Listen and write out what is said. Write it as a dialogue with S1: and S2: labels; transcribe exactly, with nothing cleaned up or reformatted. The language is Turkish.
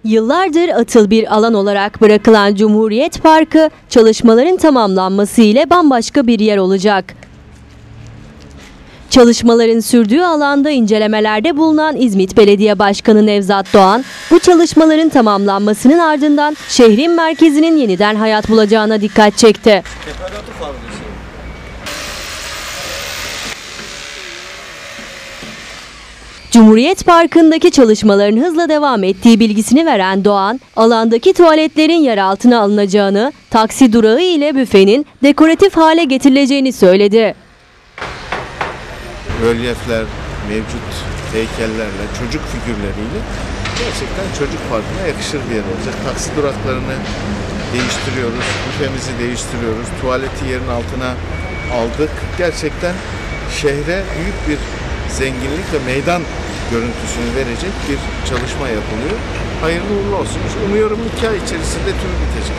S1: Yıllardır atıl bir alan olarak bırakılan Cumhuriyet Parkı, çalışmaların tamamlanması ile bambaşka bir yer olacak. Çalışmaların sürdüğü alanda incelemelerde bulunan İzmit Belediye Başkanı Nevzat Doğan, bu çalışmaların tamamlanmasının ardından şehrin merkezinin yeniden hayat bulacağına dikkat çekti. Cumhuriyet Parkı'ndaki çalışmaların hızla devam ettiği bilgisini veren Doğan, alandaki tuvaletlerin yer altına alınacağını, taksi durağı ile büfenin dekoratif hale getirileceğini söyledi.
S2: Rölyefler, mevcut heykellerle, çocuk figürleriyle gerçekten çocuk parkına yakışır bir yer olacak. Taksi duraklarını değiştiriyoruz, büfemizi değiştiriyoruz, tuvaleti yerin altına aldık. Gerçekten şehre büyük bir zenginlik ve meydan görüntüsünü verecek bir çalışma yapılıyor. Hayırlı uğurlu olsun. Umuyorum iki ay içerisinde tüm bitecek.